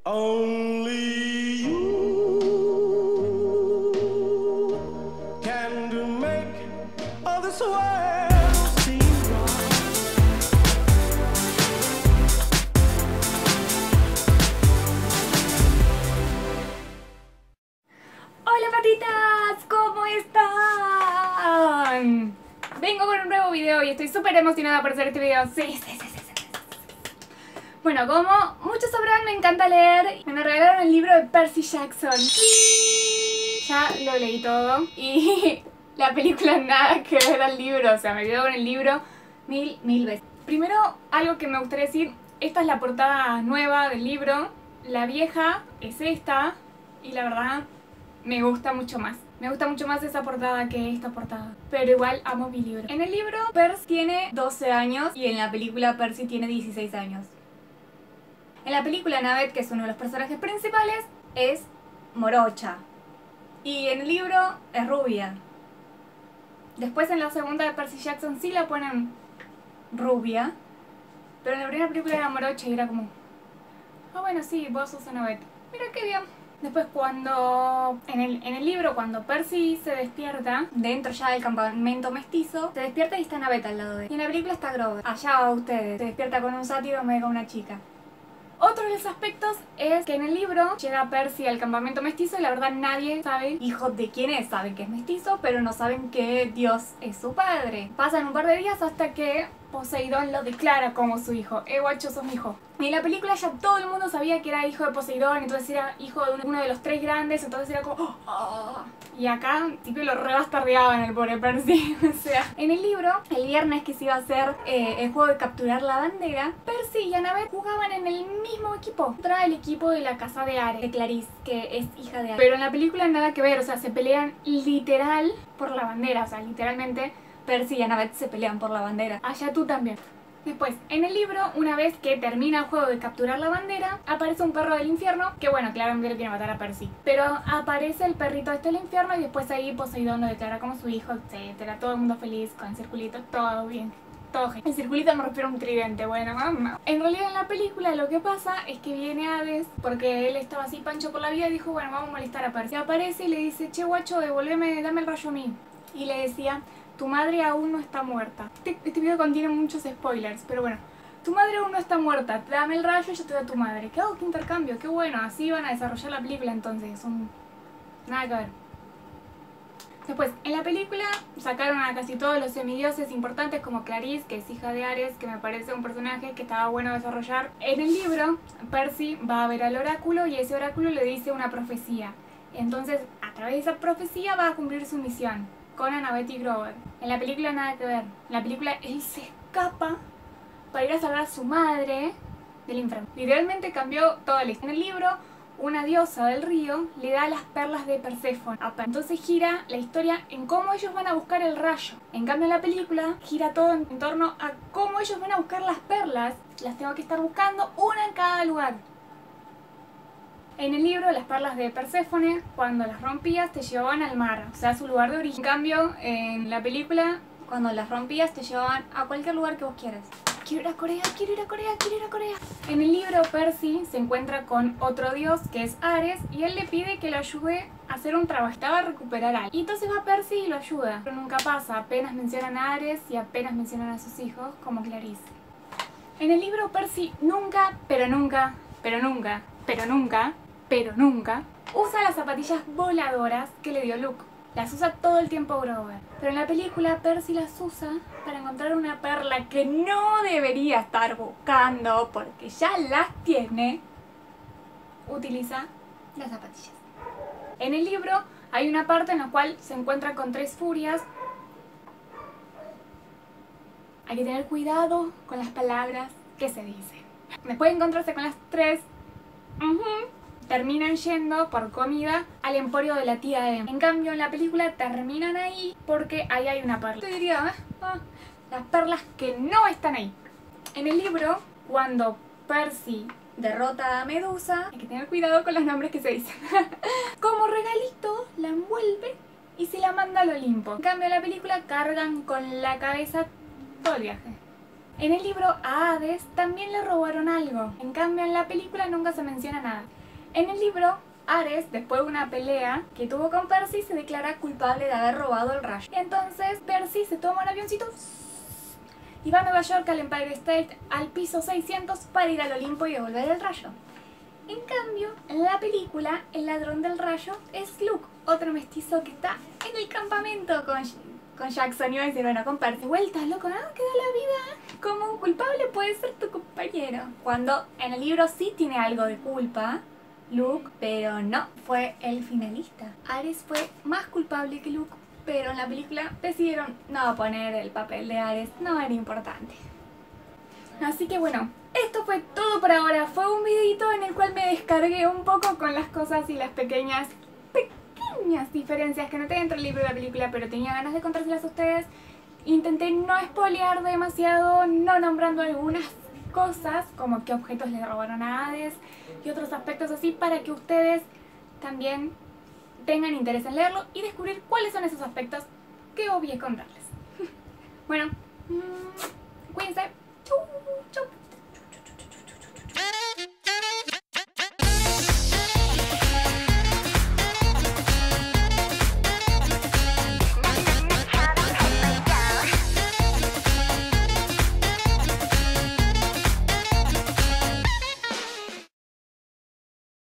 Only you can make all this world seem right. Hola patitas, ¿cómo están? Vengo con un nuevo video y estoy súper emocionada por hacer este video. Sí. Bueno, como muchos sabrán, me encanta leer. Me regalaron el libro de Percy Jackson. Ya lo leí todo y la película nada que ver al libro. O sea, me quedo con el libro mil veces. Primero, algo que me gustaría decir. Esta es la portada nueva del libro. La vieja es esta y la verdad me gusta mucho más. Me gusta mucho más esa portada que esta portada. Pero igual amo mi libro. En el libro Percy tiene 12 años y en la película Percy tiene 16 años. En la película Annabeth, que es uno de los personajes principales, es morocha. Y en el libro es rubia. Después en la segunda de Percy Jackson sí la ponen rubia. Pero en la primera película era morocha y era como... Ah, bueno, sí, vos sos Annabeth. Mira qué bien. Después cuando... En el libro, cuando Percy se despierta, dentro ya del campamento mestizo, se despierta y está Annabeth al lado de él. Y en la película está Grover. Allá va ustedes. Se despierta con un sátiro en vez de con una chica. Otro de los aspectos es que en el libro llega Percy al campamento mestizo y la verdad nadie sabe hijo de quién es. Saben que es mestizo, pero no saben que Dios es su padre. Pasan un par de días hasta que Poseidón lo declara como su hijo. Guacho, sos mi hijo. Y en la película ya todo el mundo sabía que era hijo de Poseidón, entonces era hijo de uno de los tres grandes, entonces era como... Y acá, tipo, lo rebastardeaban el pobre Percy. O sea, en el libro, el viernes que se iba a hacer el juego de capturar la bandera, Percy y Annabeth jugaban en el mismo equipo. Contra el equipo de la casa de Ares, de Clarice, que es hija de Ares. Pero en la película nada que ver, o sea, se pelean literal por la bandera, o sea, literalmente Percy y Annabeth se pelean por la bandera. Allá tú también. Después, en el libro, una vez que termina el juego de capturar la bandera, aparece un perro del infierno, que bueno, claramente le quiere matar a Percy. Pero aparece el perrito este del infierno y después ahí Poseidón lo declara como su hijo, etcétera. Todo el mundo feliz, con el circulito, todo bien. Todo genial. El circulito me refiero a un tridente, bueno, mamá. En realidad en la película lo que pasa es que viene Hades, porque él estaba así pancho por la vida y dijo, bueno, vamos a molestar a Percy. Y aparece y le dice, che guacho, devolveme, dame el rayo a mí. Y le decía... Tu madre aún no está muerta. Este video contiene muchos spoilers, pero bueno. Tu madre aún no está muerta. Dame el rayo y yo te doy a tu madre. ¿Qué hago? ¿Qué intercambio? Qué bueno. Así van a desarrollar la película entonces. Nada que ver. Después, en la película sacaron a casi todos los semidioses importantes como Clarice, que es hija de Ares, que me parece un personaje que estaba bueno desarrollar. En el libro, Percy va a ver al oráculo y ese oráculo le dice una profecía. Entonces, a través de esa profecía va a cumplir su misión con Annabeth y Grover. En la película nada que ver. En la película él se escapa para ir a salvar a su madre del infierno. Literalmente cambió toda la historia. En el libro, una diosa del río le da las perlas de Perséfone. Entonces gira la historia en cómo ellos van a buscar el rayo. En cambio en la película gira todo en torno a cómo ellos van a buscar las perlas. Las tengo que estar buscando una en cada lugar. En el libro, las perlas de Perséfone, cuando las rompías, te llevaban al mar, o sea, a su lugar de origen. En cambio, en la película, cuando las rompías, te llevaban a cualquier lugar que vos quieras. Quiero ir a Corea, quiero ir a Corea, quiero ir a Corea. En el libro, Percy se encuentra con otro dios, que es Ares, y él le pide que lo ayude a hacer un trabajo. Estaba a recuperar algo. Y entonces va Percy y lo ayuda. Pero nunca pasa, apenas mencionan a Ares y apenas mencionan a sus hijos, como Clarice. En el libro, Percy nunca usa las zapatillas voladoras que le dio Luke. Las usa todo el tiempo Grover. Pero en la película Percy las usa para encontrar una perla que no debería estar buscando porque ya las tiene. Utiliza las zapatillas. En el libro hay una parte en la cual se encuentra con tres furias. Hay que tener cuidado con las palabras que se dicen. Después de encontrarse con las tres... terminan yendo por comida al emporio de la tía Em. En cambio en la película terminan ahí porque ahí hay una perla. Te diría, las perlas que no están ahí. En el libro, cuando Percy derrota a Medusa, hay que tener cuidado con los nombres que se dicen. Como regalito la envuelve y se la manda al Olimpo. En cambio en la película cargan con la cabeza todo el viaje. En el libro a Hades también le robaron algo, en cambio en la película nunca se menciona nada. En el libro, Ares, después de una pelea que tuvo con Percy, se declara culpable de haber robado el rayo. Y entonces Percy se toma un avioncito y va a Nueva York, al Empire State, al piso 600 para ir al Olimpo y devolver el rayo. En cambio, en la película, el ladrón del rayo es Luke, otro mestizo que está en el campamento con Jackson. Iba a decir, bueno, con Percy. Vueltas, loco, nada, que da la vida. Como un culpable puede ser tu compañero. Cuando en el libro sí tiene algo de culpa, Luke, pero no, fue el finalista. Ares fue más culpable que Luke, pero en la película decidieron no poner el papel de Ares, no era importante. Así que bueno, esto fue todo por ahora. Fue un videito en el cual me descargué un poco con las cosas y las pequeñas diferencias que noté entre el libro y la película, pero tenía ganas de contárselas a ustedes. Intenté no spoilear demasiado, no nombrando algunas cosas, como qué objetos le robaron a Hades y otros aspectos así, para que ustedes también tengan interés en leerlo y descubrir cuáles son esos aspectos que obvié contarles. Bueno, cuídense.